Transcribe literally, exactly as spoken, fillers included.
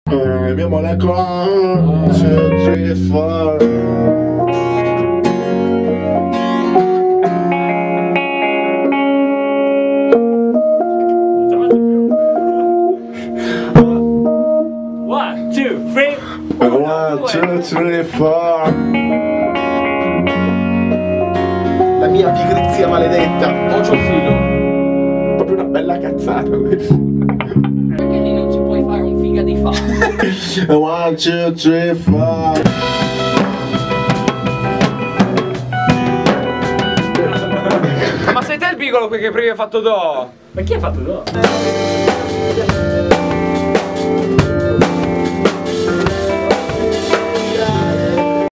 Uh, mia molecola, one, two, three, four. One, two, three. One, two, three, four. La mia pigrizia maledetta. Ocio filo. Proprio una bella cazzata questa. Perché lì non ci puoi fare un figa di fa? One, two, three, four. Ma sei te il piccolo qui che prima hai fatto do? Ma chi ha fatto do?